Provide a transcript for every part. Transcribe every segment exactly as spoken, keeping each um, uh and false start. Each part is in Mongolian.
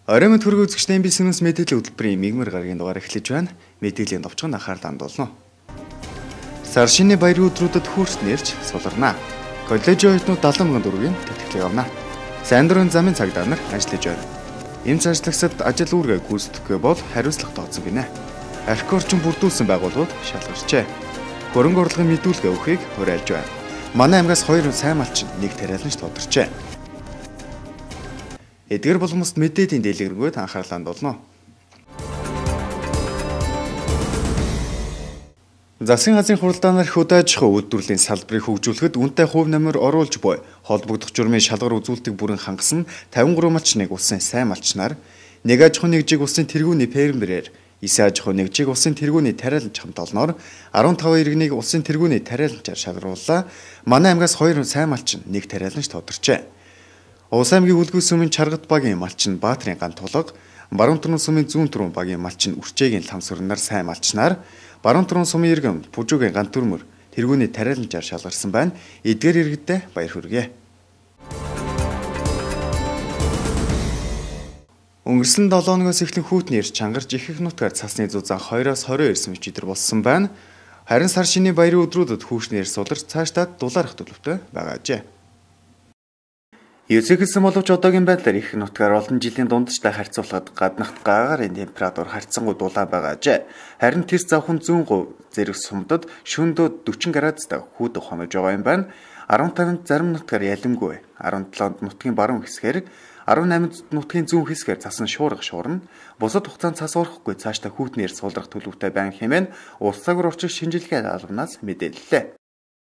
Оройн төрөг үзэгчд эм би си-ээс мэдээллийн хөтөлбөрийн мигмар гарагийн дугаар эхлэж байна. Мэдээллийн товчхон анхаарал хандуулна. Сар шинэ баярын өдрүүдэд хурц нэрч суларна. Коллежийн оюутнууд далайн мянган төгрөгийн тэтгэлэг авна. Сайн дурын замын цагдаа нар ажиллаж байна. Эмч ажлагчид ажил үүргээ гүйцэтгэхгүй бол хариуцлага тооцсон гинэ. Архи орчин бүрдүүлсэн байгууллагууд шалгарчээ. Хөрөнгө орлогын мэдүүлгээ өгөхийг уриалж байна. Манай аймгаас хоёр сайн малчин нэг тариаланч тодорчээ. Эдгээр боломжт мэдээдийн дэлгэрэнгүй анхаарал хандуулна. Засгийн газрын хуралдаанаар хөдөө аж ахуй үйлдвэрлэлийн салбарыг хөгжүүлэхэд үнэтэй хувь нэмэр оруулж буй холбогдох журмын шалгар үзүүлэлтийг бүрэн хангасан тавин гурван малчныг улсын сайн малчнаар нэг аж ахуй нэгжийг улсын тэргүүний фермерээр эсэ аж ахуй нэгжийг улсын тэргүүний тариаланч хамт олноор арван таван иргэнийг улсын тэргүүний тариаланчаар шалгарууллаа. Манай аймгаас хоёр сайн малчин нэг тариаланч тодорчээ. Улс аймгийн үлгүү сүмийн Чаргат багийн малчин Баатрин ган тулга, Баруун Түрэн сүмийн Зүүн Түрэн багийн малчин Үрчээгийн ламсварнаар сайн малчнаар Баруун Түрэн сүмийн иргэн Бүжүүгийн ган түрмөр тэргүүний тариаланчаар шалгарсан байна. Эдгээр иргэдэд баяр хүргэе. Өнгөрсөн долоо хоногоос эхлэн хүүтний эрч чангарч их их нутгаар цасны зузаан хоёроос хорин ирсэн өчигдөр болсон байна. Харин сар шинийн баярын өдрүүдэд хүүшний эрч суларч цаашдаа дулаарах төлөвтэй байгаажээ. Эцэгсэн боловч одоогийн байдлаар их нутгаар олон жилийн дундчтай харьцуулахад гаднахт гагаарын температур харьцангуй дулаан байгаажээ. Харин тэрс завхан зүүн говь зэрэг сумдад шөнөдөө дөрвөн градустай хүүдэг хонож байгаа юм байна. арван таванд зарим нутгаар ялимгүй, арван долоонд нутгийн баруун хэсгээр, арван найманд нутгийн зүүн хэсгээр цасан шуурга шуурна. Бусад хугацаанд цас урахгүй цаашдаа хүүтнээр суулрах төлөвтэй байна хэмээн улс цагур орчих шинжилгээ албанаас мэдээллээ.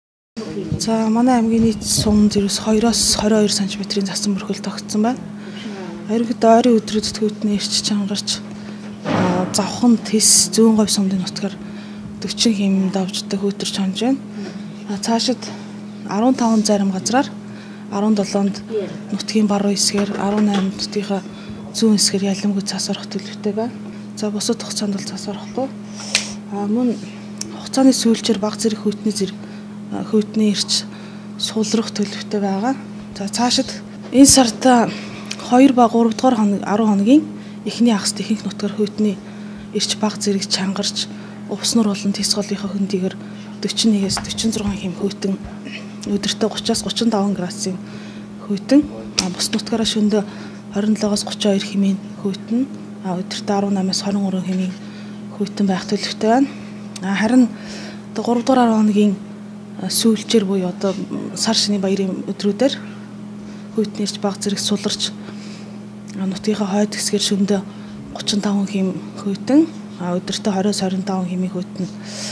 За манай аймгийн нийт сум зэрэгс хоёроос хорин хоёр сантиметрийн цасан бүрхэл тогтсон байна. Ерөнхийдөө ойрын өдрүүдэд хүүтний эрч чангарч завхан тис зүүн говь сумдын нутгаар дөрвөн хэмээн давждаг хүүтэрч хонж байна. Цаашид арван таван зарим газраар арван долоонд нутгийн баруун хэсгээр, арван найманд нутгийнхаа зүүн хэсгээр ялимгүй цас орох төлөвтэй байна. За бусад хугацаанд бол цас орохгүй. А мөн хугацааны сүүлчээр бага зэрэг хүүтний зэрэг хүүтний эрч сулрах төлөвтэй байгаа. За цаашид энэ сард хоёр ба гурав дахь хоног арван хоногийн эхний хагас ихэнх нутгаар хүүтний эрч бага зэрэг чангарч увснур болон тис голынхаа хөндийгээр дөрвөн нэгээс дөрвөн зургаан хэм хүүтэн өдөртөө гуравчаас гуравч таван градусын хүүтэн бус нутгаараа шөнөдөө хорин долоогоос гуравч хоёр хэмээн хүүтэн өдөртөө арван намаас хорин гурван хэмээн хүүтэн байх төлөвтэй байна. Харин гурав дахь арван хоногийн сүүлчээр буюу одоо сар шинийн баярын өдрүүдээр хүүтний эрч бага зэрэг суларч нутгийнхаа хойд хэсгээр шөнөдөө гуравч таван хэм хүүтэн өдөртөө двадцать двадцать таван хэмээн хүүтэн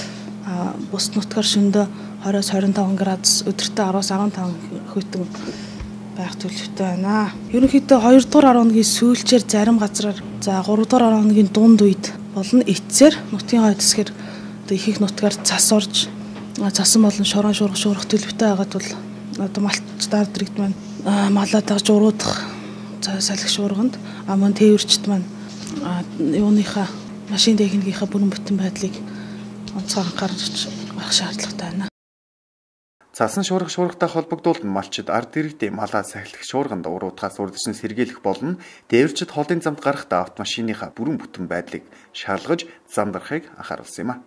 бус нутгаар шөнөдөө двадцать двадцать таван градус өдөртөө десять арван таван хүүтэн байх төлөвтэй байна. Ерөнхийдөө хоёр дахь арван хоногийн сүүлчээр зарим газраар за гурав дахь арван хоногийн дунд үед болон эцсээр нутгийн хойд хэсгээр одоо их их нутгаар цас орж цасан болон шорон шуурх шуурх төлөвтэй байгаад бол одоо малчдаар дэрэгд маань малаа дагж уруудах салхи шуурганд а мөн тээвэрчд маань юуныхаа машин техникийнхаа бүрэн бүтэн байдлыг онцгой анхаарч байх шаардлагатай байна. Цасан шуурх шуурхтай холбогдуулан малчид ард иргэдийн малаа сахилах шуурганд уруудахаас урдчилан сэргийлэх болон тээвэрчд холын замд гарахдаа автомашиныхаа бүрэн бүтэн байдлыг шалгаж замдарахыг анхааруулсан юм а.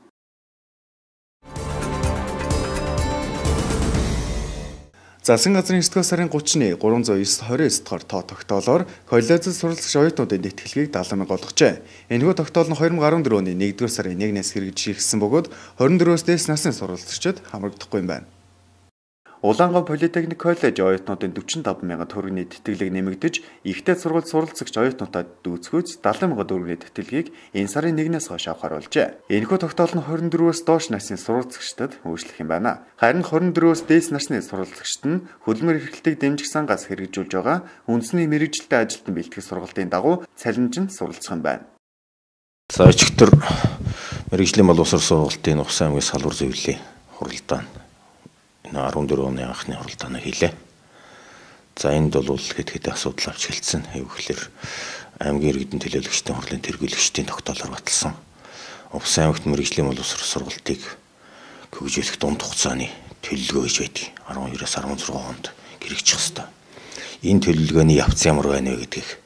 Засгийн газрын эртдүгээр сарын гуравны гурван зуун девять двадцать девять дахь тоо тогтоолоор коллежид суралцагч оюутнуудын тэтгэлгийг дагалан мянга олгожээ. Энэхүү тогтоол нь две тысячи двадцать четыре оны нэгдүгээр сарын нэгнээс хэрэгжижсэн бөгөөд двадцать четыре-өөс дээш насны суралцагчид хамрагдахгүй юм байна. Улаангой политехник коллеж оюутнуудын дөрвөн таван мянган төгрөгийн тэтгэлэг нэмэгдэж, ихтэй сургууль суралцагч оюутнуудад дүүцгүйц дагалан мянган төгрөгийн тэтгэлгийг энэ сарын нэгнээс хойш авахар болжээ. Энэхүү тогтоол нь двадцать четыре-өөс доош насны суралцагчдад үйлчлэх юм байна. Харин двадцать четыре-өөс дээш насны суралцагчид нь хөдөлмөр эрхлэлтийг дэмжих сангаас хэрэгжүүлж байгаа үндэсний мэргэжилтэй ажилтан бэлтгэх сургалтын дагуу цалинжин суралцах юм байна. За өчигдөр мэргэжлийн боловсрол сургалтын Ухсан аймгийн салбар зөвлөлийн хуралдаан арван дөрөв оны анхны хуралдаанаа хийлээ. За энд бол хэд хэдэн асуудал авч хэлсэн. Гэвчлэр аймгийн иргэдийн төлөөлөгчдийн хурлын тэргүүлэгчдийн тогтоолоор баталсан. Ухсан аймагт мэргэжлийн боловсрол сургалтыг хөгжүүлэх дунд хугацааны төлөвлөгөө гэж байдаг. арван хоёроос арван зургаан хонд хэрэгжих ёстой. Энэ төлөвлөгөөний явц ямар байна вэ гэдгийг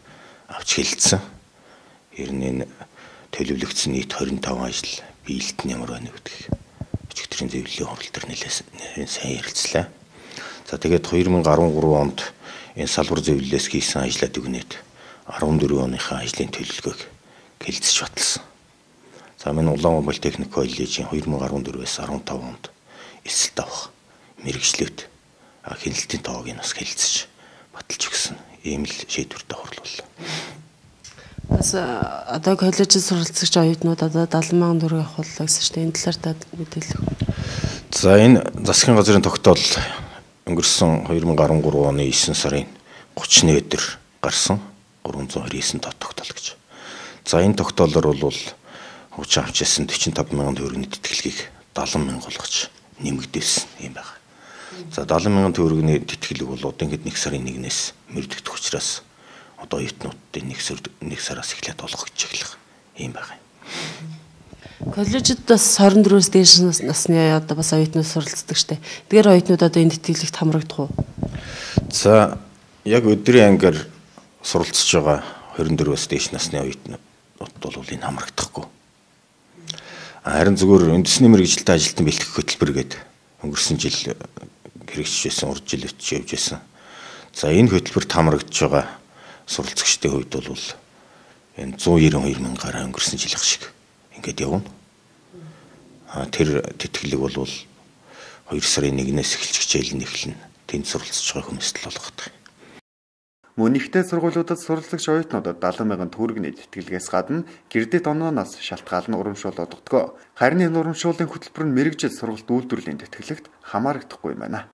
авч хэлсэн. Ер нь энэ төлөвлөгдсөн нийт twenty five ажил биелэлт нь ямар байна гэдэг өчигдрийн зөвлөлийн хурал дээр нэлээд сайн ярилцлаа. За тэгээд twenty13 онд энэ салбар зөвлөлөөс хийсэн ажлаа дүгнээд fourteen оныхаа ажлын төлөвлөгөөг хэлэлцэж баталсан. За минь Улаанбаатар политехник коллежийн twenty14-өөс fifteen онд эсэлт авах мэргэжлүүд хяналтын тоог нь бас хэлэлцэж баталж өгсөн. Ийм л шийдвэртэй хурлууллаа. Бас одоо коллежид суралцагч оюутнууд одоо seventy мянган төгрөг авах боллоо гэсэн чинь энэ талаар та мэдээлэл. За энэ засгийн газрын тогтоол өнгөрсөн twenty thirteen оны nine сарын thirty-ны өдөр гарсан three hundred twenty-nine тоо тогтоол гэж. За энэ тогтоолоор бол хүч авчсан forty-five мянган төгрөгийн тэтгэлгийг seventy мянга болгож нэмэгдүүлсэн юм байна. За seventy мянган төгрөгийн тэтгэлэг бол одоогийн нэг сарын нэгнээс мөрдөгдөх учраас одоо оюутнуудын нэг сар нэг сараас эхлээд олгох гэж эхлэх юм байна. Коллежид бас twenty-four-өөс дээш насны одоо бас оюутнууд суралцдаг штэ. Тэгэхээр оюутнууд одоо энэ тэтгэлэгт хамрагдах уу? За яг өдрийн ангиар суралцж байгаа twenty-four-өөс дээш насны оюутнууд бол энэ хамрагдахгүй. Харин зүгээр үндэсний мэргэжилтэд ажилтан бэлтгэх хөтөлбөр гэдэг өнгөрсөн жил хэрэгжиж байсан, урд жил өчж явж байсан. За энэ хөтөлбөрт хамрагдж байгаа суралцагчдын хувьд бол энэ one hundred ninety-two мянгаар өнгөрсөн жилийнх шиг ингээд явна. А тэр тэтгэлэг бол two сарын нэгнээс эхэлж хичээл нь эхэлнэ. Тэнд суралцж байгаа хүмүүст л олгох. Мөн ихтэй сургуулиудад суралцагч оюутнуудад seventy мянган төгрөгийн тэтгэлгээс гадна гэрдэт онооноос шалтгаалan урамшуул одогдгоо. Харин энэ урамшууллын хөтөлбөр нь мэргэжил сургалт үйлдвэрлэлийн тэтгэлэгт хамаарагдахгүй юм байна.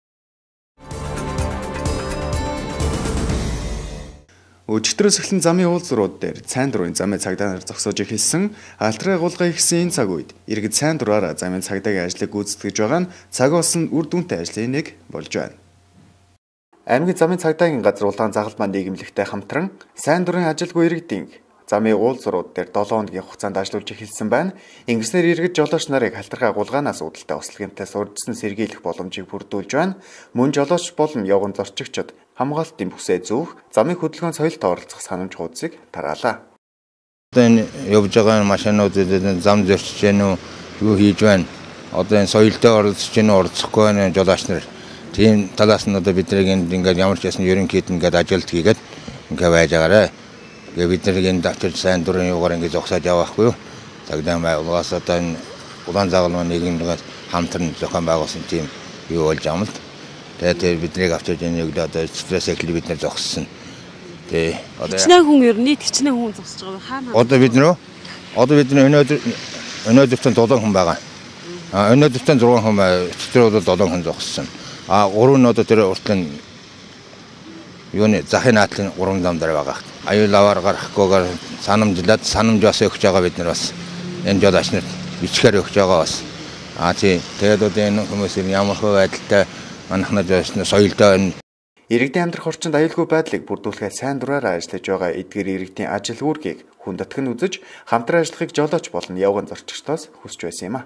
Өчигдрөөс эхлэн замын уулзрууд дээр цайн дурын замын цагдаа нар зогсоож эхэлсэн. Алтрын агуулгын ихсэн энэ цаг үед иргэд цайн дураараа замын цагдаагийн ажлыг гүйцэтгэж байгаа нь цаг болсон үр дүнтэй ажлын нэг болж байна. Аймгийн замын цагдаагийн газар улаан загалмаа нийгэмлэгтэй хамтран сайн дурын ажилгүй иргэдийн замын уулзрууд дээр seven хоногийн хугацаанд ажиллаж эхэлсэн байна. Ингэснээр иргэд жолооч нарыг халтрын агуулгаанаас үүдэлтэй ослогынтаас урьдчилан сэргийлэх боломжийг бүрдүүлж байна. Мөн жолооч болон явган зорчигчид хамгаалтын бүсээ зүүх, замын хөдөлгөөнд соёлд оролцох санамж хуудсыг тараалаа. Одоо энэ явж байгаа машинуудад зам зөрчиж гэнэ үү, юу хийж байна? Одоо энэ соёлдоо оролцож гэнэ үү, оролцохгүй байна жолооч нар. Тийм талаас нь одоо бид нэг ингээд ямар ч ясна ерөнхийд ингээд ажилт хийгээд ингээд байж байгаарэ. Тэгээ бид нэг энэ давчирч сайн дурын юугаар ингээд зогсоод явахгүй юу? Цагдаа байгууллагаас одоо энэ улаан загалмаа нийгэмлэгээс хамтран зохион байгуулсан тийм юу болж байгаа юм л. Тэгээд биднийг авчиж яах нэг одоо стресс экли бид нар зогссон. Тэгээ одоо хичнээн хүн ер нь нийт хичнээн хүн зогсож байгаа хаана? Одоо бид нөө одоо бид өнөөдөр өнөөдөртөө seven хүн байгаа. А өнөөдөртөө six хүн бай. Тэр бол seven хүн зогссон. А three нь одоо тэр уртлын юуны захын наадлын three зам дээр байгаа. Аюул аваар гарахгүйгээр санамжлаад санамжаас өгч байгаа бид нар бас энэ жолооч нарт бичгээр өгч байгаа бас. А тий тэгээд одоо энэ хүмүүсийн ямар хөө байдалтай манайхнаа жишээ соёлдоо энэ иргэдийн амьдрах орчинд аюулгүй байдлыг бүрдүүлэхэд сайн дураараа ажиллаж байгаа эдгээр иргэдийн ажил үүргийг хүн татган үзэж хамтран ажиллахыг жолооч болон явган зорчигчдоос хүсэж байсан юм а.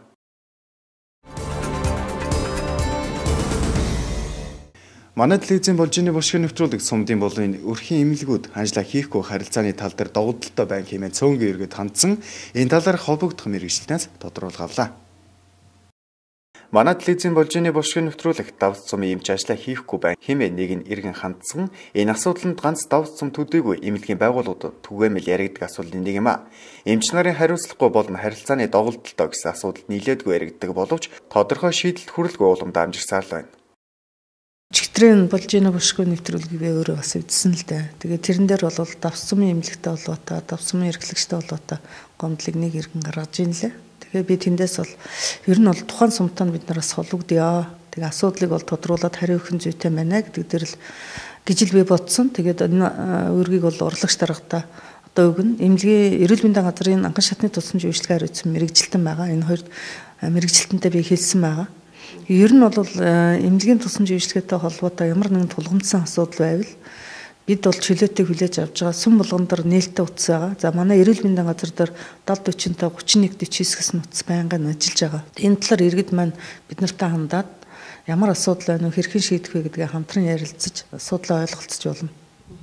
Манай телевизийн болжины бушгийн нэвтрүүлэг сумдын болын өрхийн эмнэлгүүд ажиллаа хийхгүй харилцааны тал дээр догдолтой байна хэмээн цөөнгийн иргэд хандсан. Энэ талаар холбогдох мэргэжилтнээс тодорхойлол авлаа. Манай телевизийн болжины бушгийн нэвтрүүлэг давс цумын эмч ажиллаа хийхгүй байна хэмээн нэг нь иргэн хандсан. Энэ асуудалд ганц давс цум төдийгүй эмнэлгийн байгууллагууд түгээмэл яригддаг асуудал нэг юм а. Эмч нарын хариуцлагагүй болон харилцааны догдолтой гэсэн асуудалд нийлээдгүй яригддаг боловч тодорхой шийдэлд хүрэлгүй уламд амжирсаар л байна. Өчигдрийн болжины бушгүй нэвтрүүлгийг би өөрөө бас үзсэн л дээ. Тэгээд тэрэн дээр бол давс цумын эмнэлэгтэй болоотой, давс цумын эрхлэгчтэй болоотой гомдлыг нэг иргэн гаргаж ийн лээ. Тэгээ би тэндээс бол ер нь бол тухайн сумтаа бид нараас холбогдъё. Тэгээ асуудлыг бол тодруулаад хариу өгөх зүйтэй байна гэдэг дээр л гэж л би бодсон. Тэгээд энэ үүргийг бол урлагч даргатаа одоо өгнө. Эмнэлгийн эрүүл мэндийн газрын анхан шатны тусламж үйлчлэгээр үүссэн мэрэгжилтэн байгаа. Энэ хоёр мэрэгжилтэнтэй би хэлсэн байгаа. Ер нь бол эмнэлгийн тусламж үйлчлэгээтэй холбоотой ямар нэгэн тулгамдсан асуудал байвал бид бол чөлөөтэй хүлээж авч байгаа сүм болгон дор нээлттэй утас байгаа. За манай эрүүл мэндийн газар дээр seventy forty-тай thirty-one forty-nine гэсэн утас байнгын ажиллаж байгаа. Энэ талаар иргэд маань бид нартай хандаад ямар асуудал байна вэ, хэрхэн шийдэх вэ гэдгээ хамтран ярилцаж асуудлаа ойлголцож болно.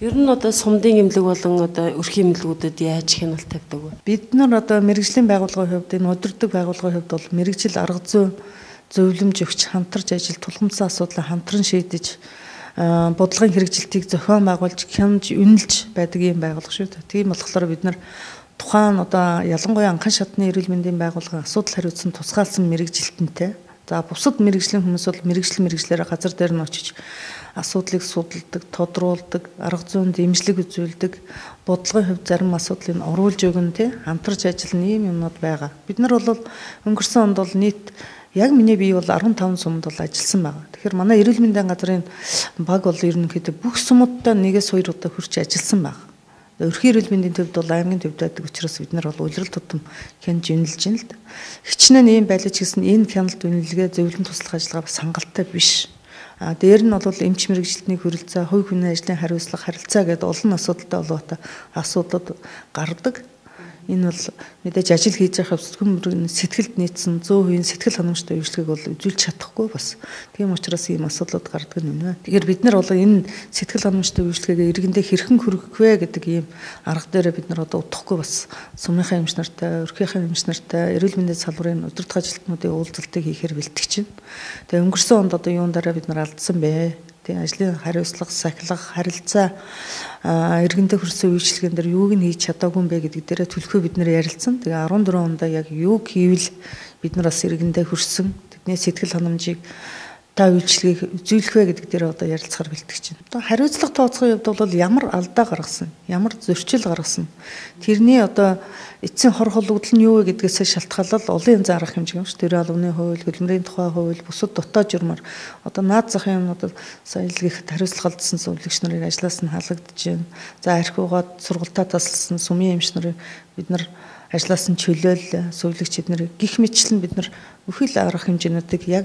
Ер нь одоо сумдын эмнэлэг болон одоо өрхийн эмнэлгүүдэд яаж хяналт тавьдаг вэ? Бид нар одоо мэрэгжлийн байгууллагын хувьд энэ удирддаг байгууллагын хувьд бол мэрэгжил арга зүй зөвлөмж өгч хамтарч ажил тулгымцсан асуудлаа хамтран шийдэж бодлогын хэрэгжилтийг зохион байгуулж хянаж үнэлж байдаг юм байгууллага шүү дээ. Тийм болохоор бид нар тухайн одоо ялангуяа анхан шатны эрүүл мэндийн байгууллагын асуудал хариуцсан тусгаалсан мэрэгжилтэнтэй. За бусад мэрэгжлийн хүмүүс бол мэрэгжил мэрэгжлээрээ газар дээр нь очиж асуудлыг судалдаг, тодруулдаг, арга зүйн дэмжлэг үзүүлдэг, бодлогын хувьд зарим асуудлыг оруулж өгнө тий хамтарч ажиллана ийм юмнууд байгаа. Бид нар бол өнгөрсөн онд бол нийт яг миний бие бол арван таван сумд бол ажилласан байгаа. Тэгэхээр манай эрүүл мэндийн газрын баг бол ерөнхийдөө бүх сумудтай нэгээс хоёр удаа хүрч ажилласан байгаа. Өрхийн эрүүл мэндийн төвд бол аймгийн төвд байдаг учраас бид нар бол улирал тутам хянж үнэлж байна л да. Хичнээн ийм байлж гэсэн энэ хяналт үнэлгээ зөвлөн туслах ажиллагаа бас хангалттай биш. А дээр нь бол эмч мэрэгжилтний хөрөлцөө, хувь хүний ажлын хариуцлага, харилцаа гэдэг олон асуудалтай болоотой асуудлууд гардаг. Энэ бол мэдээж ажил хийж байгаа хөдөлгөөн сэтгэлд нийцсэн сто процент сэтгэл ханамжтай үйлчлэгийг бол үзүүлж чадахгүй бас. Тийм учраас ийм асуудлууд гардаг юм байна. Тэгэхээр бид нар бол энэ сэтгэл ханамжтай үйлчлэгээ иргэндээ хэрхэн хүргэх вэ гэдэг ийм арга дээр бид нар одоо удахгүй бас сумынхаа эмч нартай, өрхийнхаа эмч нартай, эрүүл мэндийн салбарын удирдах ажилтнуудын уулзалтыг хийхээр бэлтгэж байна. Тэгээ өнгөрсөн онд одоо юун дараа бид нар алдсан бэ? Тэгээ ажлын хариуцлага, сахилга, харилцаа иргэндээ хүрсэн үйлчлэгэн дээр юуг нь хийж чадаагүй юм бэ гэдэг дээрээ төлхөө бид нэр ярилцсан. Тэгээ арван дөрвөн онд яг юуг хийвэл бид нар бас иргэндээ хүрсэн тэдний сэтгэл ханамжийг та үйлчлэгийг үзүүлэх вэ гэдэг дээр одоо ярилцахаар бэлтгэж байна. Одоо хариуцлага тооцохын хувьд бол ямар алдаа гаргасан, ямар зөрчил гаргасан, тэрний одоо эцсийн хор холбогдол нь юу вэ гэдгээс шалтгаалал олон янз арга хэмжээ юм шүү. Тэр албаны хууль, хөдөлмөрийн тухай хууль, бусад дотоод журмаар одоо наад захын юмнуудад соёл гэх хариуцлага алдсан зөвлөгч нарын ажлаас нь халагдж байна. За архиугаад сургалтаа тасалсан сумын эмч нарын бид нар ажлаас нь чөлөөл зөвлөгч эднэр гих мэтчлэн бид нар бүхэл арга хэмжээнүүдийг яг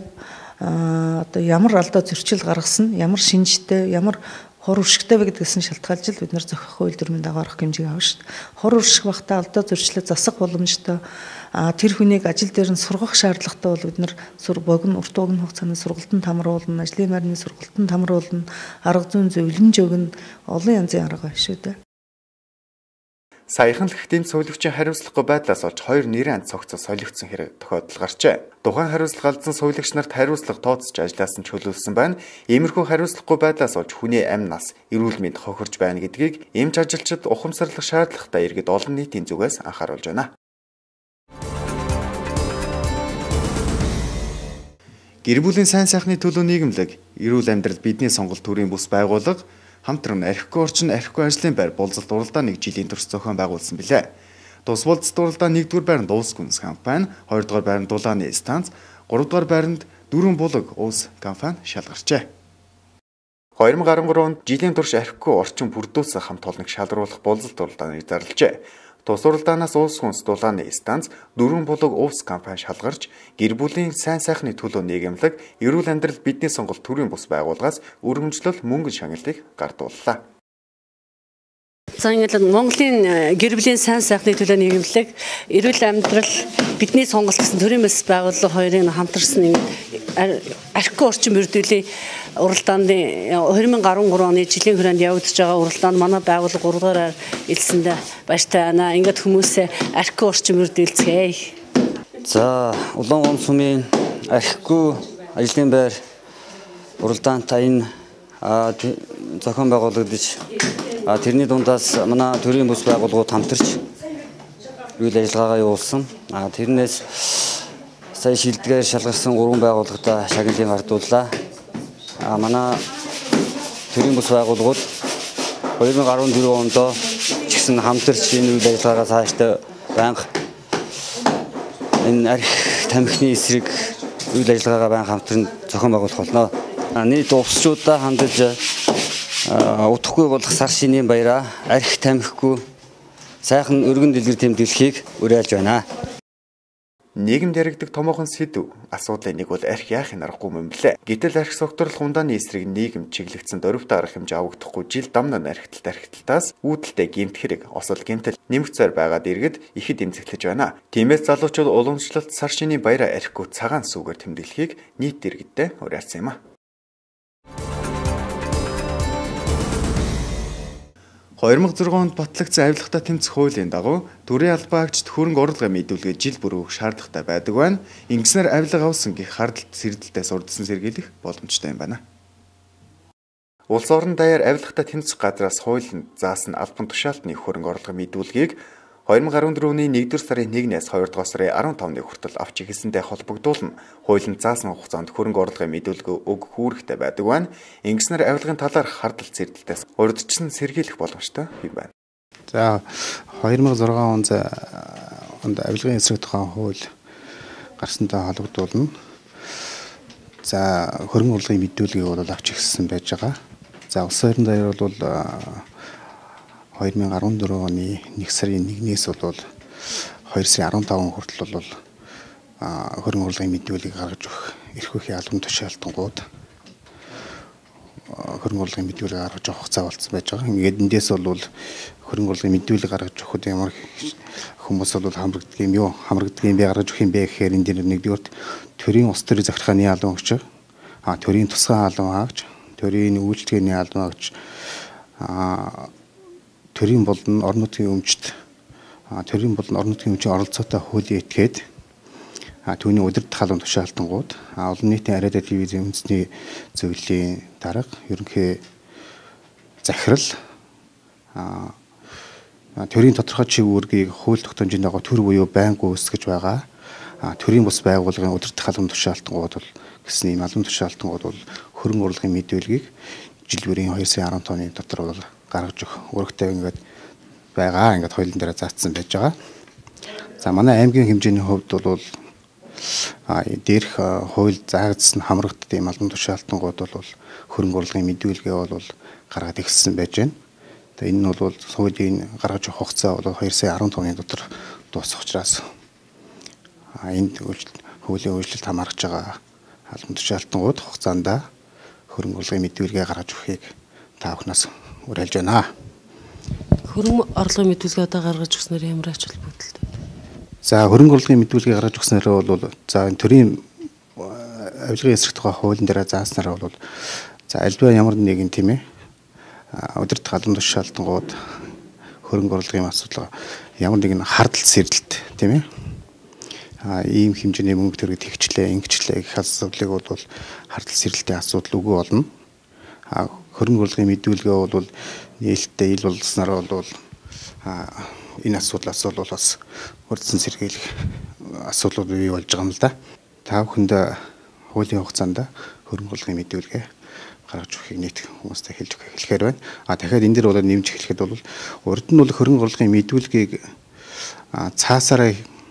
одоо ямар алдаа зөрчил гаргасан, ямар шинжтэй, ямар хор уршигтай вэ гэдгээс нь шалтгаалж л бид нар зохих хууль дүрмийн дагуу арга хэмжээг авна шүү дээ. Хор уршиг багтаа алдаа зөрчлөө засах боломжтой тэр хүнийг ажил дээр нь сургах шаардлагатай бол бид нар сур богино урт богино хугацааны сургалтанд хамруулна, ажлын байрны сургалтанд хамруулна, арга зүйн зөвлөмж өгнө, олон янзын арга байна шүү дээ. Саяхан л ихтийн сувилагчийн хариуцлагагүй байдлаас олж хоёр нэрийн анд цогцол солигдсон хэрэг тохиолдол гарчээ. Тухайн хариуцлага алдсан сувилагч нарт хариуцлага тооцож ажлаас нь чөлөөлсөн байна. Иймэрхүү хариуцлагагүй байдлаас олж хүний амь нас, эрүүл мэнд хохирж байна гэдгийг эмч ажилчид ухамсарлах шаардлагатай иргэд олон нийтийн зүгээс анхааруулж байна. Гэр бүлийн сайн сайхны төлөө нийгэмлэг, эрүүл амьдрал бидний сонголт төрийн бүс байгууллага хамтран архигүй орчин архигүй ажлын байр болзолт уралдаа нэг жилийн турш зохион байгуулсан билээ. Тус болзолт уралдаа нэгдүгээр байранд Уус гүнс компани, хоёрдугаар байранд Дулааны станц, гуравдугаар байранд Дөрвөн булаг Уус компани шалгарчээ. хоёр мың арван гурван онд жилийн турш архигүй орчин бүрдүүлсэн хамт олоныг шалгаруулах болзолт уралдааны зарлжээ. Тус уралдаанаас Уус гүнс Дулааны станц, Дөрвөн булаг Уус компани шалгарч, гэр бүлийн сайн сайхны төлөө нийгэмлэг, эрүүл амьдрал бидний сонголт төрийн бус байгууллагаас өргөмжлөл мөнгө шагналыг гардууллаа. За ингээд Монголын гэр бүлийн сайн сайхны төлөө нийгэмлэг, эрүүл амьдрал бидний сонголт гэсэн төрийн бус байгууллага хоёрын хамтарсан архигүй орчин бүрдүүлээ уралдааны хоёр мың арван гурван оны жилийн хүрээнд явагдаж байгаа уралдаанд манай байгууллага гуравдугаар баяртай байна. Ингээд хүмүүсээ архигүй орчин бүрдүүлцгээе. За улаан гом сумын архигүй ажлын байр уралдаанд энэ зохион байгуулагдаж тэрний дундаас манай төрийн бус байгууллагууд хамтарч үйл ажиллагаагаа явуулсан. Тэрнээс сая шилдгээр шалгарсан гурван байгууллагата шагналыг гардууллаа. А манай төрийн бус байгууллагууд хоёр мың арван дөрвөн онд ч гэсэн хамтарч энэ үйл ажиллагаагаа цаашдаа байнга энэ архи тамхины эсрэг үйл ажиллагаагаа байнга хамтран зохион байгуулах болно. Нийт улсчуудаа хандаж утгагүй болох сар шинийн баяраа архи тамхигүй сайхан өргөн дэлгэр тэмдэглэхийг уриалж байна. Нийгэмд яригддаг томоохон сэдв асуудлын нэг бол архи яахын аргагүй юм блэ. Гэтэл архи согтурлах ундааны эсрэг нийгэм чиглэгдсэн дөрвөлтэй арга хэмжээ авагдахгүй жил дамнаа архиталт архиталтаас үүдэлтэй гэмт хэрэг осол гэмтэл нэмэгцээр байгаад иргэд ихэд эмзэглэж байна. Тиймээс залуучууд уламжлалт сар шинийн баяраа архигүй цагаан сүгээр тэмдэглэхийг нийт иргэдтэй уриалсан юм а. хоёр мың зургаан онд батлагдсан авилгатай тэмцэх хуулийн дагуу төрийн албаагчид хөрөнгө оруулалтын мэдүүлгээ жил бүр өгөх шаардлагатай байдаг байна. Ингэснээр авилга авсан гэх хардалт сэрдэлтээс урдсан сэргийлэх боломжтой юм байна. Улс орон даяар авилгатай тэмцэх газраас хуулинд заасан албан тушаалтны хөрөнгө оруулалтын мэдүүлгийг хоёр мың арван дөрвөн оны нэгдүгээр сарын нэгнээс хоёрдугаар сарын арван тавны хүртэл авч эхэлсэнтэй холбогдуулан хуулинд заасан хугацаанд хөрөнгө оруулалтын мэдүүлэг өгөх үүрэгтэй байдаг байна. Ингэснээр авилгын талаарх хардалт сэрдэлтээс урьдчилан сэргийлэх боломжтой юм байна. За хоёр мың зургаан онд авилгын эсрэг тухайн хууль гарсантай холбогдуулна. За хөрөнгө оруулалтын мэдүүлгийг бол авч эхэлсэн байж байгаа. За улс орон даяар бол хоёр мың арван дөрвөн оны нэг сарын нэгнээс бол хоёр сарын арван тавын хүртэл бол хөрөнгө оруулалтын мэдүүлгийг гаргаж өгөх эрх үеийн албан тушаалтангууд хөрөнгө оруулалтын мэдүүлгийг гаргаж өгөх хугацаа болсон байж байгаа. Ингээд эндээс бол хөрөнгө оруулалтын мэдүүлэг гаргаж өгөхөд ямар хүмүүс бол хамрагддаг юм юу? Хамрагддаг юм бэ гаргаж өгөх юм бэ гэхээр энэ дээр нэгдүгээр төрийн улс төрийн захиргааны албан өгч, а төрийн тусгай албан хаагч, төрийн үйлчлэгээний албан хаагч, а төрийн болон орон нутгийн өмчт төрийн болон орон нутгийн өмчийн оролцоотой хуулийн этгээд түүний удирдах албан тушаалтангууд олон нийтийн ариа телевизийн үндэсний зөвлөлийн дарга ерөнхий захирал төрийн тодорхой чиг үүргийг хууль тогтоомжийн дагуу төр буюу байнга үүсгэж байгаа төрийн бус байгууллагын удирдах албан тушаалтангууд бол гэсэн ийм албан тушаалтангууд бол хөрөнгө оруулалтын мэдүүлгийг жил бүрийн хоёр сая арван тооны дотор бол гаргаж өгөх үүрэгтэй ингээд байгаа. Ингээд хуулийн дээр заасан байж байгаа. За манай аймгийн хэмжээний хувьд бол дээрх хууль заагдсан хамрагддаг юм албан тушаалтангууд бол хөрөнгө оруулалтын мэдүүлгээ бол гаргаад эхэлсэн байж байна. Тэгээ энэ нь бол хуулийн гаргаж өгөх хугацаа бол хоёр сая арван тооны дотор дуусах учраас энд хуулийн өөрчлөлт хамаарч байгаа албан тушаалтангууд хугацаанд хөрөнгө оруулалтын мэдүүлгээ гаргаж өгөхийг та бүхнээс уриалж байна. Хөрөнгө оруулалтын мэдүүлгээ одоо гаргаж өгснээр ямар ач холбогдолтой? За хөрөнгө оруулалтын мэдүүлгийг гаргаж өгснээр бол за төрийн авилгын эсрэг тухай хуулийн дээр зааснаар бол за альва ямар нэгэн тийм ээ удирдах албан тушаалтангууд хөрөнгө оруулалтын асуудал ямар нэгэн хардалт сэрдэлт тийм ээ а ийм хэмжээний мөнгө төрөд тэгчлээ ингэчлээ гэх асуудлыг бол хардалт сэрдэлтийн асуудал үгүй болно. А хөрөнгө оруулалтын мэдүүлгээ бол нээлттэй ил болсноор бол энэ асуудлаас бол бас урдсан сэргийлэх асуудлууд бий болж байгаа юм л да. Та бүхэнд хуулийн хугацаанд хөрөнгө оруулалтын мэдүүлгээ гаргаж өгөхийг нийт хүмүүстээ хэлж өгөх хэлэхээр байна. А дахиад энэ дэр бол нэмж хэлэхэд бол урд нь бол хөрөнгө оруулалтын мэдүүлгийг цаасаараа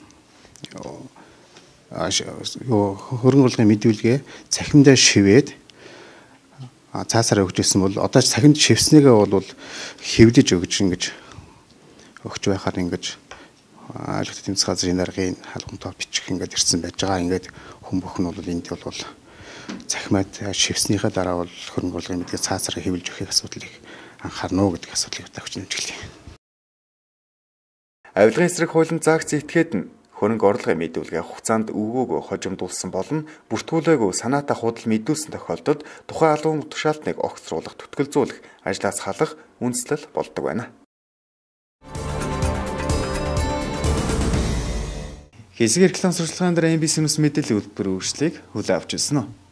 хөрөнгө оруулалтын мэдүүлгээ цахимдаа шивээд цаасаараа өгч ирсэн бол одоо цахимд шивснээгээ бол хэвлэж өгж ингэж өгч байхаар ингэж айлгт тэмцэх газрын даргын халгамтаа бичих ингэж ирсэн байж байгаа. Ингээд хүн бүхэн бол энд бол цахимад шивснийхаа дараа бол хөрөнгө оруулалтын мэдээ цаасаараа хэвлэж өгөх асуудлыг анхаарна уу гэдэг асуудлыг тавьж нэмжгэлээ. Авилгын эсрэг хуулийн заагдсан этгээд нь хөрөнгө оруулалтын мэдүүлгээ хугацаанд өгөөгүй хожимдуулсан болон бүртгүүлээгүй санаатаа худал мэдүүлсэн тохиолдолд тухайн албан тушаалтныг огцруулах, түтгэлзүүлэх, ажлаас халах үндэслэл болдог байна. Хэсэг эрхлэн сурталчилгаан дээр эм би си-ээс мэдээллийн хөтөлбөр үргэлжлэлийг хүлээн авч ирсэн нь.